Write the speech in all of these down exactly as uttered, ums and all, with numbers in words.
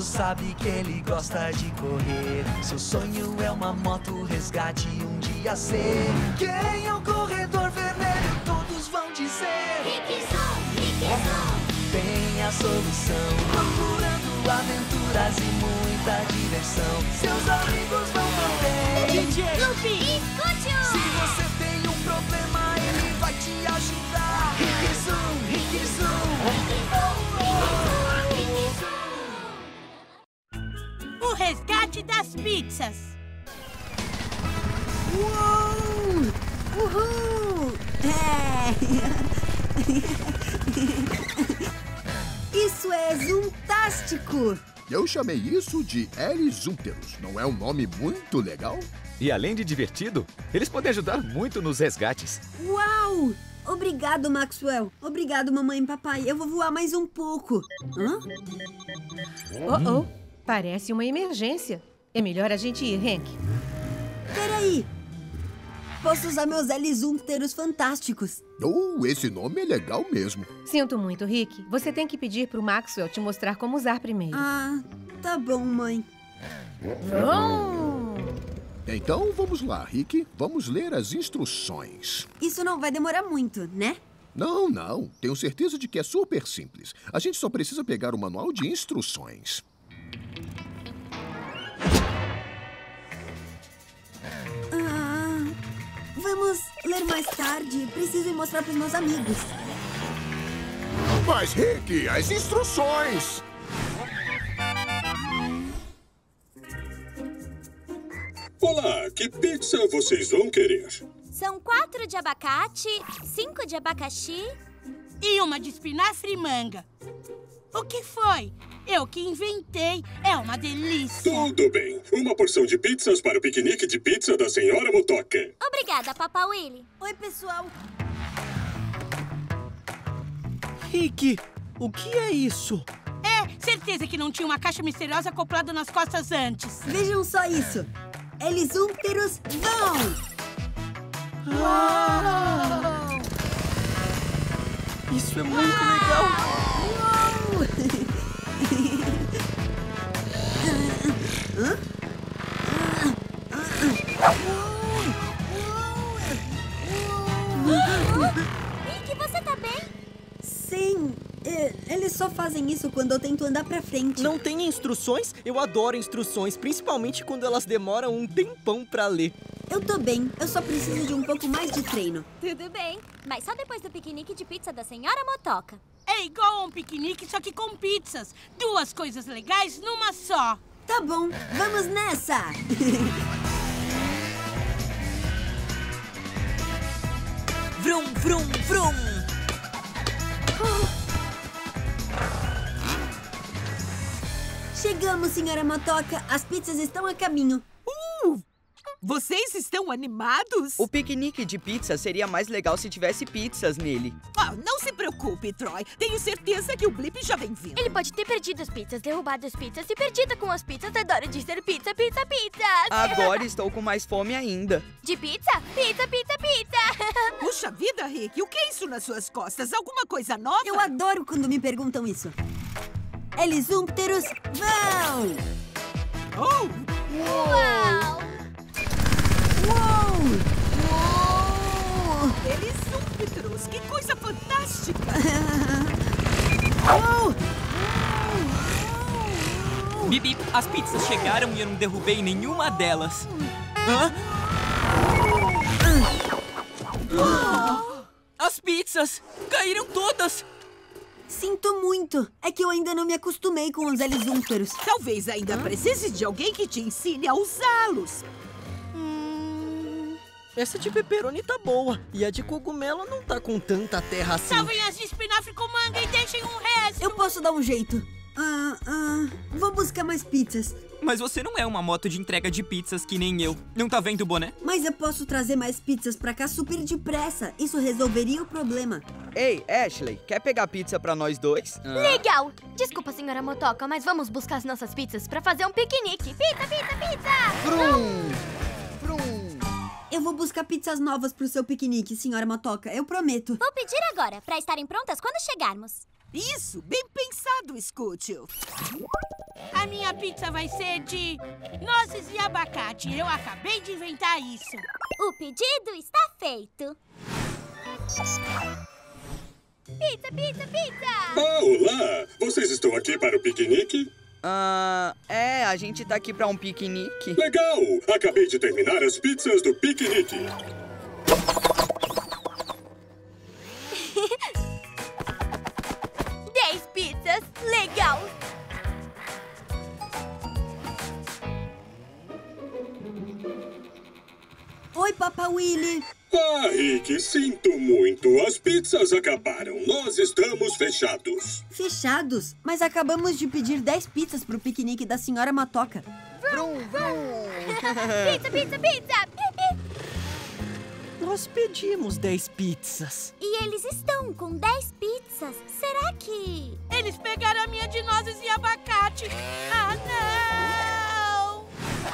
sabe que ele gosta de correr. Seu sonho é uma moto resgate um dia ser. Quem é o corredor vermelho? Todos vão dizer Rickzão, Rickzão. Tem a solução, procurando aventuras e muita diversão. Seus amigos vão também. D J Luffy, escute-o. Se você tem um problema, ele vai te ajudar. Rickzão, Rickzão. O resgate das pizzas. Uou! Uhul! É. Isso é zuntástico! Eu chamei isso de Erizúnteros. Não é um nome muito legal? E além de divertido, eles podem ajudar muito nos resgates. Uau! Obrigado, Maxwell. Obrigado, mamãe e papai. Eu vou voar mais um pouco. Hã? Oh, oh. Parece uma emergência. É melhor a gente ir, Hank. Peraí. Posso usar meus Erizúnteros fantásticos. Oh, esse nome é legal mesmo. Sinto muito, Rick. Você tem que pedir pro Maxwell te mostrar como usar primeiro. Ah, tá bom, mãe. Vroom! Então, vamos lá, Rick. Vamos ler as instruções. Isso não vai demorar muito, né? Não, não. Tenho certeza de que é super simples. A gente só precisa pegar o manual de instruções. Ah, vamos ler mais tarde. Preciso ir mostrar pros meus amigos. Mas, Rick, as instruções! Olá, que pizza vocês vão querer? São quatro de abacate, cinco de abacaxi. E uma de espinafre e manga. O que foi? Eu que inventei. É uma delícia. Tudo bem. Uma porção de pizzas para o piquenique de pizza da senhora Motoca. Obrigada, Papa Willy. Oi, pessoal. Rick, o que é isso? É, certeza que não tinha uma caixa misteriosa acoplada nas costas antes. Vejam só isso. Erizúnteros vão! Uau! Isso é muito legal! Uau! Hã? Rick, você tá bem? Sim, é, eles só fazem isso quando eu tento andar pra frente. Não tem instruções? Eu adoro instruções, principalmente quando elas demoram um tempão pra ler. Eu tô bem, eu só preciso de um pouco mais de treino. Tudo bem, mas só depois do piquenique de pizza da senhora Motoca. É igual a um piquenique, só que com pizzas. Duas coisas legais numa só. Tá bom, vamos nessa! Vrum, vrum, vrum! Chegamos, senhora Motoca. As pizzas estão a caminho. Uh! Vocês estão animados? O piquenique de pizza seria mais legal se tivesse pizzas nele. Ah, não se preocupe, Troy. Tenho certeza que o Blip já vem vindo. Ele pode ter perdido as pizzas, derrubado as pizzas e perdido com as pizzas. Adoro dizer pizza, pizza, pizza. Agora estou com mais fome ainda. De pizza? Pizza, pizza, pizza. Puxa vida, Rick. O que é isso nas suas costas? Alguma coisa nova? Eu adoro quando me perguntam isso. Erizúnteros vão! Oh! Uau! Uou! Uou! Erizúnteros, que coisa fantástica! Uou! Bibi, as pizzas chegaram e eu não derrubei nenhuma delas. Hã? As pizzas caíram todas! Sinto muito. É que eu ainda não me acostumei com os Erizúnteros. Talvez ainda precise de alguém que te ensine a usá-los. Hum, essa de pepperoni tá boa. E a de cogumelo não tá com tanta terra assim. Salvem as de espinafre com manga e deixem um resto. Eu posso dar um jeito. Ah, ah, vou buscar mais pizzas. Mas você não é uma moto de entrega de pizzas que nem eu. Não tá vendo o boné? Mas eu posso trazer mais pizzas pra cá super depressa. Isso resolveria o problema. Ei, Ashley, quer pegar pizza pra nós dois? Ah. Legal! Desculpa, senhora Motoca, mas vamos buscar as nossas pizzas pra fazer um piquenique. Pizza, pizza, pizza! Vrum! Vrum! Eu vou buscar pizzas novas pro seu piquenique, senhora Motoca. Eu prometo. Vou pedir agora, pra estarem prontas quando chegarmos. Isso, bem pensado, Scooty. A minha pizza vai ser de nozes e abacate. Eu acabei de inventar isso. O pedido está feito. Pizza, pizza, pizza! Ah, olá! Vocês estão aqui para o piquenique? Ah, é, a gente tá aqui pra um piquenique. Legal! Acabei de terminar as pizzas do piquenique. Dez pizzas, legal! Oi, Papa Willy. Ah, Rick, sinto muito. As pizzas acabaram. Nós estamos fechados. Fechados? Mas acabamos de pedir dez pizzas pro piquenique da senhora Motoca. Vrum, vrum. Pizza, pizza, pizza! Nós pedimos dez pizzas. E eles estão com dez pizzas. Será que... Eles pegaram a minha de nozes e abacate. Ah, não!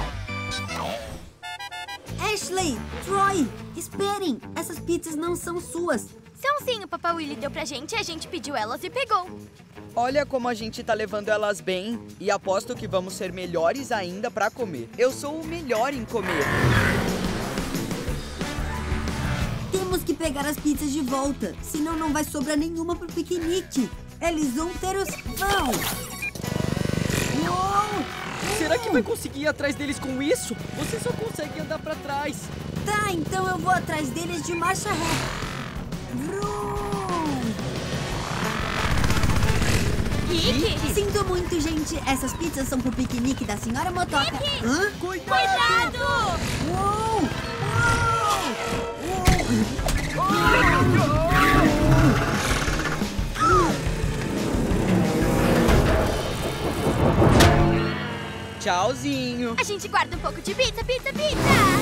Ashley, Troy, esperem. Essas pizzas não são suas. São sim, o Papa Willy deu pra gente e a gente pediu elas e pegou. Olha como a gente tá levando elas bem. E aposto que vamos ser melhores ainda pra comer. Eu sou o melhor em comer. Temos que pegar as pizzas de volta, senão não vai sobrar nenhuma pro piquenique. Eles vão ter os... Vão! Uou! Será que vai conseguir ir atrás deles com isso? Você só consegue andar pra trás. Tá, então eu vou atrás deles de marcha ré. Vrum! Rick! Sinto muito, gente. Essas pizzas são pro piquenique da senhora Motoca. Rick! Hã? Cuidado! Uou! Tchauzinho. A gente guarda um pouco de pizza, pizza, pizza!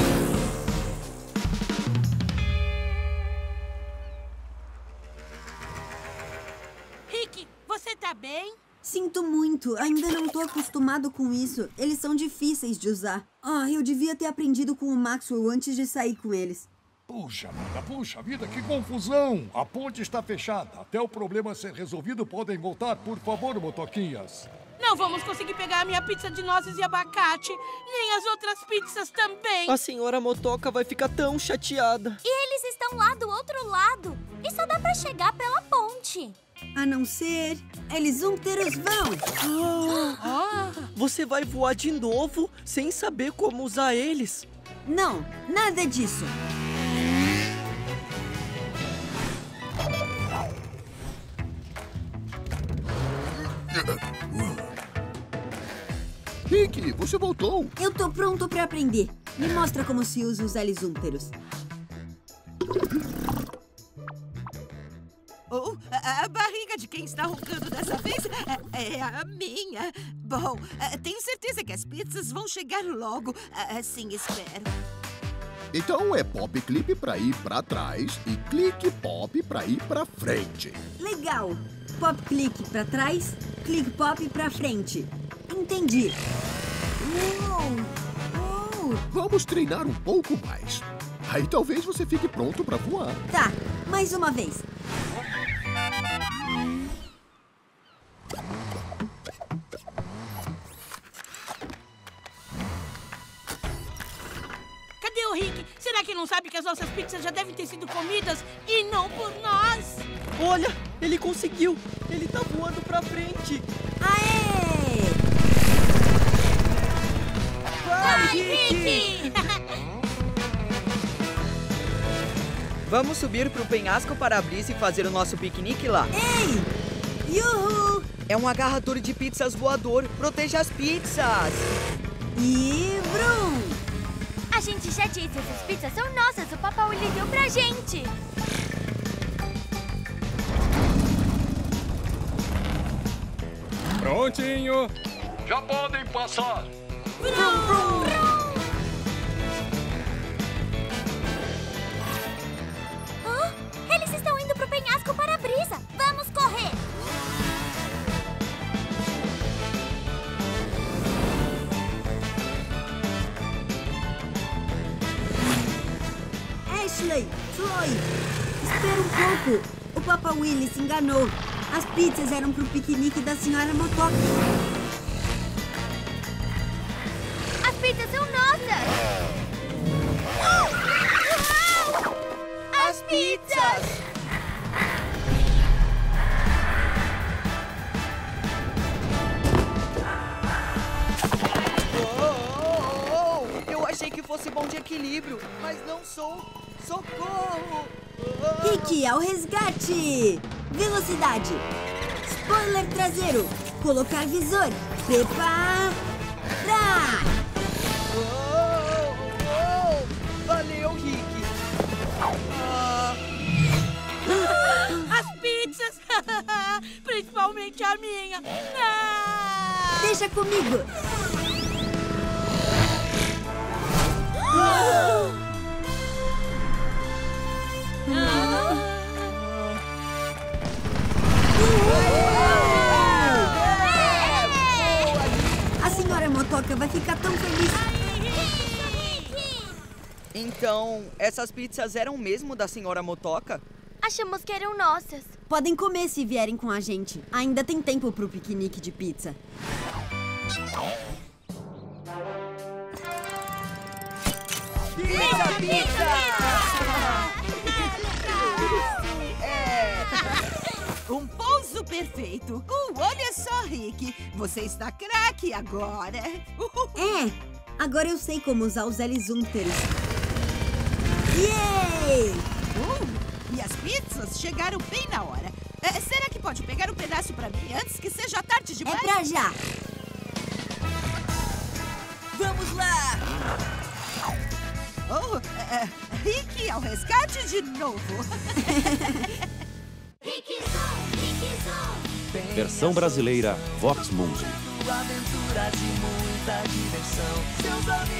Rick, você tá bem? Sinto muito. Ainda não tô acostumado com isso. Eles são difíceis de usar. Ah, eu devia ter aprendido com o Maxwell antes de sair com eles. Puxa vida, puxa vida, que confusão! A ponte está fechada. Até o problema ser resolvido, podem voltar, por favor, motoquinhas. Não vamos conseguir pegar a minha pizza de nozes e abacate, nem as outras pizzas também. A senhora Motoca vai ficar tão chateada. E eles estão lá do outro lado. E só dá pra chegar pela ponte. A não ser... Eles vão ter os vãos. Ah, você vai voar de novo sem saber como usar eles? Não, nada disso. Rick, você voltou. Eu tô pronto pra aprender. Me mostra como se usa os helizonteiros. Oh, a, a barriga de quem está roncando dessa vez é, é a minha. Bom, tenho certeza que as pizzas vão chegar logo. Assim espero. Então é pop clipe pra ir pra trás e clique pop pra ir pra frente. Legal. Pop clique pra trás, clique pop pra frente. Entendi. Uou, uou. Vamos treinar um pouco mais. Aí talvez você fique pronto pra voar. Tá, mais uma vez. Cadê o Rick? Será que não sabe que as nossas pizzas já devem ter sido comidas e não por nós? Olha, ele conseguiu. Ele tá voando pra frente. Aê! Vai, Rick! Vamos subir pro penhasco para-brisa e fazer o nosso piquenique lá. Ei! Yuhu! É um agarrador de pizzas voador. Proteja as pizzas. E vrum! A gente já disse, essas pizzas são nossas. O Papa Willy deu pra gente. Prontinho. Já podem passar. Vrum, vrum, vrum. Hã? Eles estão indo pro penhasco para-brisa. Vamos correr. Ashley, Troy, espera um pouco. O Papa Willy se enganou. As pizzas eram pro piquenique da senhora Motoca. fosse bom de equilíbrio, mas não sou. Socorro! Rick, ao resgate! Velocidade! Spoiler traseiro! Colocar visor! Preparar! Oh, oh, valeu, Rick! Ah. As pizzas! Principalmente a minha! Não! Deixa comigo! A senhora Motoca vai ficar tão feliz. Então, essas pizzas eram mesmo da senhora Motoca? Achamos que eram nossas. Podem comer se vierem com a gente. Ainda tem tempo pro piquenique de pizza. Pizza, pizza! É. Um pouso perfeito. Uh, olha só, Rick. Você está craque agora. É, agora eu sei como usar os L-Zunters. Yay! Uh, e as pizzas chegaram bem na hora. É, será que pode pegar um pedaço pra mim antes que seja tarde demais? É pra já. Vamos lá! Oh, é, Rick ao resgate de novo. Versão brasileira Vox Mundi. Aventuras e muita diversão. Seus amigos